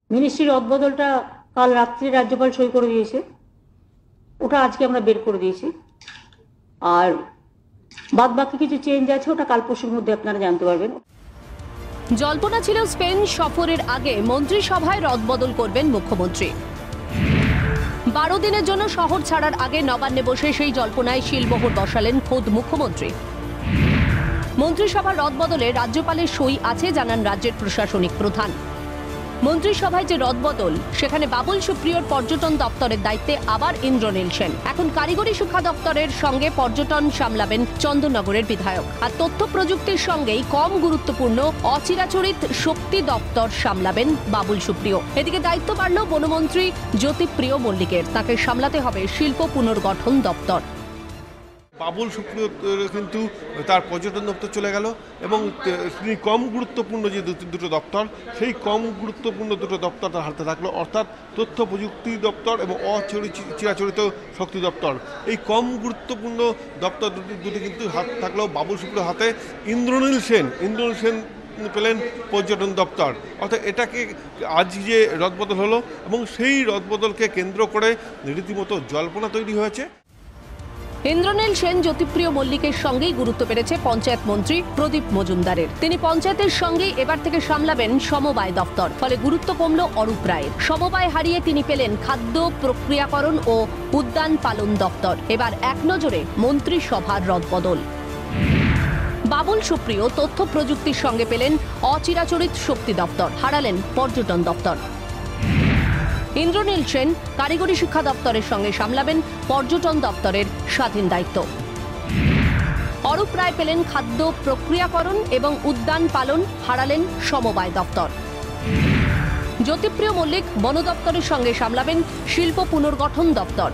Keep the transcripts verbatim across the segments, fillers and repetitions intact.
মিনিস্ট্রির রদবদলটা কাল রাত্রে রাজ্যপাল সই করে দিয়েছে, ওটা আজকে আমরা বের করে দিয়েছি। আর বাদ বাকি কিছু চেঞ্জ আছে, ওটা কাল পরশুর মধ্যে আপনারা জানতে পারবেন। জল্পনা ছিল স্পেন সফরের আগে মন্ত্রিসভায় রদবদল করবেন মুখ্যমন্ত্রী। বারো দিনের জন্য শহর ছাড়ার আগে নবান্নে বসে সেই জল্পনায় শিলমোহর বসালেন খোদ মুখ্যমন্ত্রী। মন্ত্রিসভার রদবদলে রাজ্যপালের সই আছে জানান রাজ্যের প্রশাসনিক প্রধান। মন্ত্রিসভায় যে রদবদল, সেখানে বাবুল সুপ্রিয়র পর্যটন দপ্তরের দায়িত্বে আবার ইন্দ্রনীল সেন। এখন কারিগরি শিক্ষা দপ্তরের সঙ্গে পর্যটন সামলাবেন চন্দননগরের বিধায়ক। আর তথ্য প্রযুক্তির সঙ্গেই কম গুরুত্বপূর্ণ অচিরাচরিত শক্তি দপ্তর সামলাবেন বাবুল সুপ্রিয়। এদিকে দায়িত্ব বাড়ল বনমন্ত্রী জ্যোতিপ্রিয় মল্লিকের, তাকে সামলাতে হবে শিল্প পুনর্গঠন দপ্তর। বাবুল সুপ্রিয় কিন্তু তার পর্যটন দপ্তর চলে গেল এবং তিনি কম গুরুত্বপূর্ণ যে দুটো দপ্তর, সেই কম গুরুত্বপূর্ণ দুটো দপ্তর তার হাতে থাকলো, অর্থাৎ তথ্য প্রযুক্তি দপ্তর এবং অচিরাচরিত শক্তি দপ্তর। এই কম গুরুত্বপূর্ণ দপ্তর দুটি দুটি কিন্তু হাত থাকলো বাবুল সুপ্রিয়র হাতে। ইন্দ্রনীল সেন ইন্দ্রনীল সেন পেলেন পর্যটন দপ্তর। অর্থাৎ এটাকে আজ যে রদবদল হলো এবং সেই রদবদলকে কেন্দ্র করে রীতিমতো জল্পনা তৈরি হয়েছে। ইন্দ্রনীল সেন জ্যোতিপ্রিয় মল্লিকের সঙ্গেই গুরুত্ব পেরেছে পঞ্চায়েত মন্ত্রী প্রদীপ মজুমদারের। তিনি পঞ্চায়েতের সঙ্গেই এবার থেকে সামলাবেন সমবায় দপ্তর, ফলে গুরুত্ব কমল অরূপ রায়ের। সমবায় হারিয়ে তিনি পেলেন খাদ্য প্রক্রিয়াকরণ ও উদ্যান পালন দপ্তর। এবার এক নজরে মন্ত্রিসভার রদবদল। বাবুল সুপ্রিয় তথ্য প্রযুক্তির সঙ্গে পেলেন অচিরাচরিত শক্তি দপ্তর, হারালেন পর্যটন দপ্তর। ইন্দ্রনীল সেন কারিগরি শিক্ষা দপ্তরের সঙ্গে সামলাবেন পর্যটন দপ্তরের স্বাধীন দায়িত্ব। অরূপ রায় পেলেন খাদ্য প্রক্রিয়াকরণ এবং উদ্যান পালন, হারালেন সমবায় দপ্তর। জ্যোতিপ্রিয় মল্লিক বন দপ্তরের সঙ্গে সামলাবেন শিল্প পুনর্গঠন দপ্তর।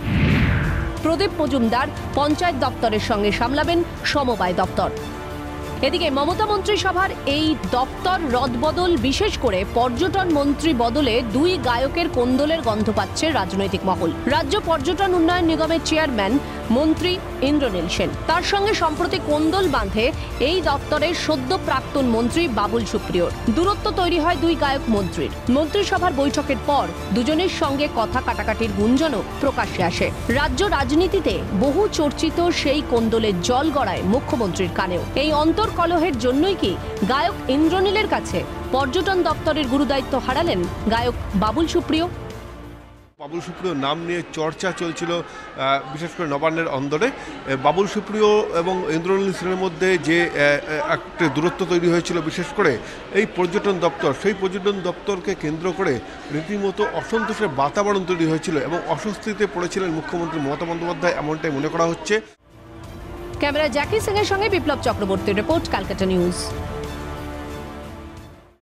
প্রদীপ মজুমদার পঞ্চায়েত দপ্তরের সঙ্গে সামলাবেন সমবায় দপ্তর। এদিকে মমতা মন্ত্রিসভার এই দপ্তর রদবদল, বিশেষ করে পর্যটন মন্ত্রী বদলে দুই গায়কের কোন্দলের গন্ধ পাচ্ছে রাজনৈতিক মহল। রাজ্য পর্যটন উন্নয়ন নিগমের চেয়ারম্যান মন্ত্রী ইন্দ্রনীল সেন, তার সঙ্গে সম্প্রতি কোন্দল বাঁধে এই দপ্তরের সদ্য প্রাক্তন মন্ত্রী বাবুল সুপ্রিয়র। দূরত্ব তৈরি হয় দুই গায়ক মন্ত্রীর। মন্ত্রিসভার বৈঠকের পর দুজনের সঙ্গে কথা কাটাকাটির গুঞ্জনও প্রকাশ্যে আসে। রাজ্য রাজনীতিতে বহু চর্চিত সেই কোন্দলের জল গড়ায় মুখ্যমন্ত্রীর কানেও। এই অন্তর কলহের জন্যই কি গায়ক ইন্দ্রনীলের কাছে পর্যটন দপ্তরের গুরুদায়িত্ব হারালেন গায়ক বাবুল সুপ্রিয়? বাবুল সুপ্রিয় নাম নিয়ে চর্চা চলছিল বিশেষ করে নবান্নের অন্দরে। বাবুল সুপ্রিয় এবং ইন্দ্রনীল সেনের মধ্যে যে একটা দূরত্ব তৈরি হয়েছিল, বিশেষ করে এই পর্যটন দপ্তর, সেই পর্যটন দপ্তরকে কেন্দ্র করে রীতিমতো অসন্তোষের বাতাবরণ তৈরি হয়েছিল এবং অস্বস্তিতে পড়েছিলেন মুখ্যমন্ত্রী মমতা বন্দ্যোপাধ্যায়, এমনটাই মনে করা হচ্ছে। ক্যামেরা জ্যাকি সিং এর সঙ্গে বিপ্লব চক্রবর্তীর রিপোর্ট, ক্যালকাটা নিউজ।